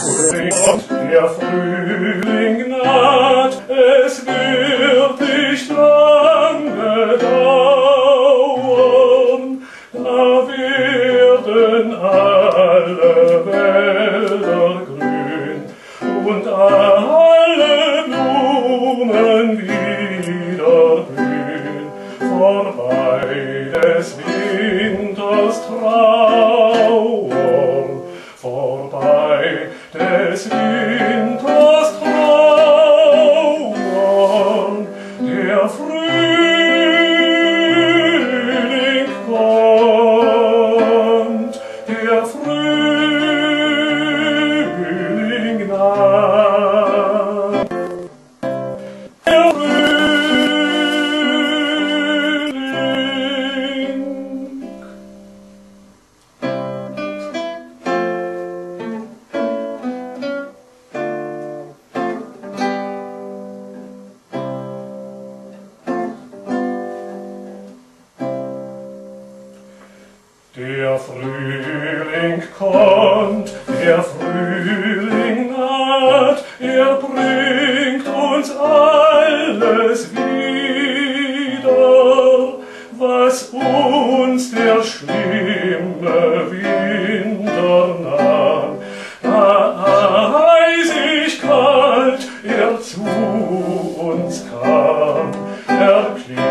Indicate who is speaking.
Speaker 1: Der Frühling naht, es wird nicht lange dauern, da werden alle Wälder grün und alle Blumen wieder blühen, vorbei des Winters Trauer, vorbei des Winters Trauer, der Frühling kommt, der Frühling naht. Der Der Frühling kommt, der Frühling naht, er bringt uns alles wieder, was uns der schlimme Winter nahm. Da eisig kalt er zu uns kam,